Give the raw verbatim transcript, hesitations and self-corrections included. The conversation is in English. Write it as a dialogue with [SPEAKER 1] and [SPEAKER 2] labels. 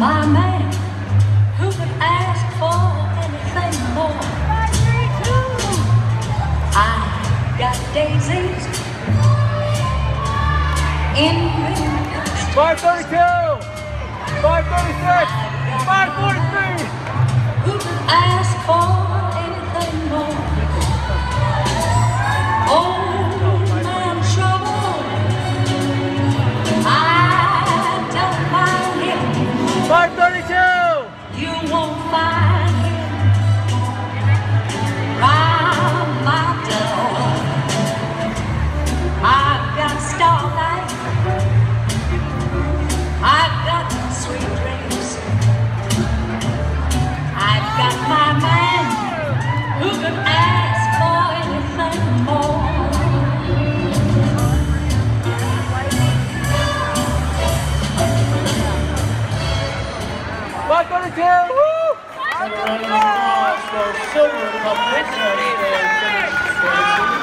[SPEAKER 1] my man, who could ask for anything more? I got daisies in
[SPEAKER 2] five thirty-two, five thirty-six, five forty-three.
[SPEAKER 1] Who could ask for anything more? Oh, man, trouble, I don't mind him.
[SPEAKER 2] five thirty-two.
[SPEAKER 1] You won't find him round my door. I've got starlight, I've got sweet dreams, I've got my man who could ask for anything more.
[SPEAKER 2] five thirty-two. Woo!
[SPEAKER 3] And we're running across for silver competition.